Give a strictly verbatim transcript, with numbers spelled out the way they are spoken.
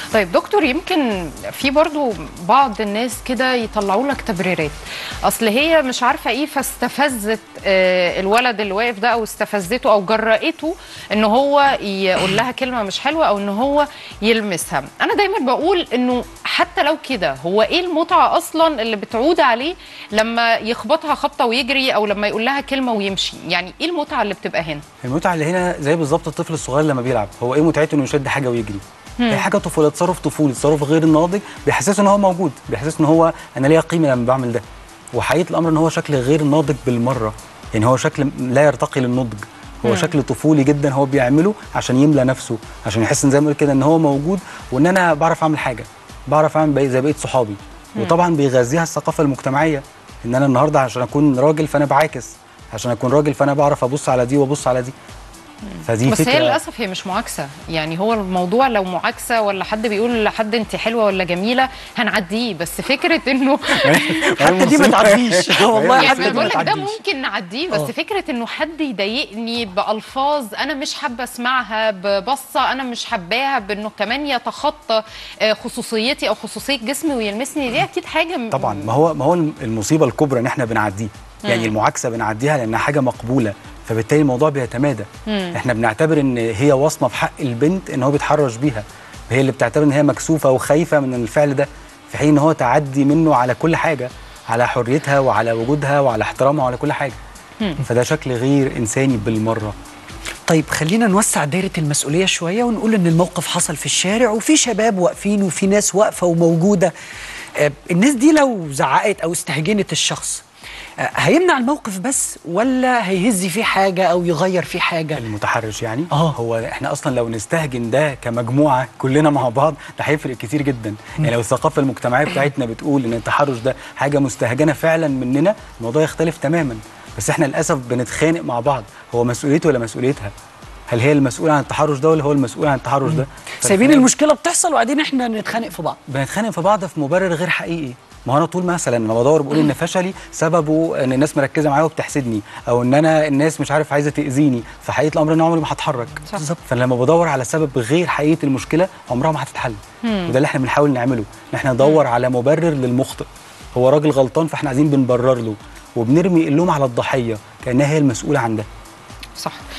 طيب دكتور، يمكن في برضو بعض الناس كده يطلعوا لك تبريرات، اصل هي مش عارفه ايه فاستفزت الولد اللي واقف ده، او استفزته او جرأته ان هو يقول لها كلمه مش حلوه او ان هو يلمسها. انا دايما بقول انه حتى لو كده، هو ايه المتعه اصلا اللي بتعود عليه لما يخبطها خبطه ويجري، او لما يقول لها كلمه ويمشي؟ يعني ايه المتعه اللي بتبقى هنا؟ المتعه اللي هنا زي بالظبط الطفل الصغير لما بيلعب، هو ايه متعته؟ انه يشد حاجه ويجري. هي حاجه طفوله، تصرف طفولي، تصرف غير الناضج، بيحسسه ان هو موجود، بيحسسه ان هو انا ليا قيمه لما بعمل ده. وحقيقه الامر ان هو شكل غير ناضج بالمره، يعني هو شكل لا يرتقي للنضج، هو مم. شكل طفولي جدا هو بيعمله عشان يملى نفسه، عشان يحس ان زي ما قلت كده ان هو موجود، وان انا بعرف اعمل حاجه، بعرف اعمل زي بقيه صحابي. وطبعا بيغذيها الثقافه المجتمعيه، ان انا النهارده عشان اكون راجل فانا بعاكس، عشان اكون راجل فانا بعرف ابص على دي وابص على دي. فدي بس فكرة. هي للاسف هي مش معاكسه، يعني هو الموضوع لو معاكسه ولا حد بيقول لحد انت حلوه ولا جميله هنعديه، بس فكره انه حتى دي ما تعديش والله. يعني بقول لك ده ممكن نعديه، بس أوه. فكره انه حد يضايقني بالفاظ انا مش حابه اسمعها، ببصه انا مش حباها، بانه كمان يتخطى خصوصيتي او خصوصيه جسمي ويلمسني، دي اكيد حاجه طبعا. ما هو ما هو المصيبه الكبرى ان احنا بنعديه، يعني المعاكسه بنعديها لانها حاجه مقبوله، فبالتالي الموضوع بيتمادى. مم. احنا بنعتبر ان هي وصمه في حق البنت ان هو بيتحرش بيها، هي اللي بتعتبر ان هي مكسوفه وخايفه من الفعل ده، في حين ان هو تعدي منه على كل حاجه، على حريتها وعلى وجودها وعلى احترامها وعلى كل حاجه. مم. فده شكل غير انساني بالمره. طيب خلينا نوسع دايره المسؤوليه شويه ونقول ان الموقف حصل في الشارع وفي شباب واقفين وفي ناس واقفه وموجوده. آه الناس دي لو زعقت او استهجنت الشخص هيمنع الموقف بس ولا هيهز فيه حاجه او يغير فيه حاجه؟ المتحرش يعني اه هو احنا اصلا لو نستهجن ده كمجموعه كلنا مع بعض ده هيفرق كتير جدا. م. يعني لو الثقافه المجتمعيه بتاعتنا بتقول ان التحرش ده حاجه مستهجنه فعلا مننا، الموضوع يختلف تماما. بس احنا للاسف بنتخانق مع بعض، هو مسؤوليته ولا مسؤوليتها؟ هل هي المسؤوله عن التحرش ده ولا هو المسؤول عن التحرش ده؟ سايبين المشكله بتحصل وقاعدين احنا نتخانق في بعض، بنتخانق في بعض في مبرر غير حقيقي. ما هو انا طول مثلا لما بدور بقول ان فشلي سببه ان الناس مركزه معايا وبتحسدني، او ان انا الناس مش عارف عايزه تاذيني، فحقيقه الامر ان عمري ما هتحرك. بالظبط. فانا لما بدور على سبب غير حقيقه المشكله عمرها ما هتتحل. وده اللي احنا بنحاول نعمله، ان احنا ندور مم. على مبرر للمخطئ. هو راجل غلطان فاحنا عايزين بنبرر له، وبنرمي اللوم على الضحيه كانها هي المسؤوله عن ده. صح.